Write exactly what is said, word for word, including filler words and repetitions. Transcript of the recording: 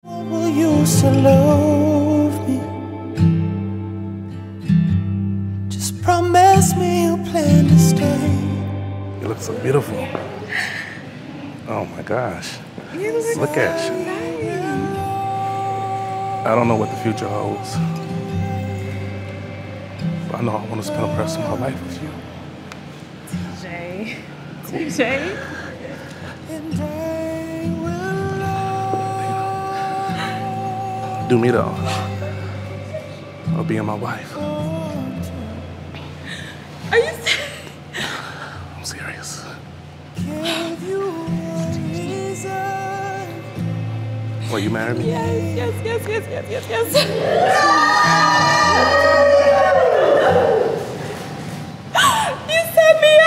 Will you still love me? Just promise me you'll plan to stay. You look so beautiful. Oh my gosh. You look, look at so you. nice. I don't know what the future holds. But I know I want to spend the rest of my life with you. Jay. Jay. Do me though. Or being my wife. Are you serious? I'm serious. Will you marry me? Yes, yes, yes, yes, yes, yes, yes. You set me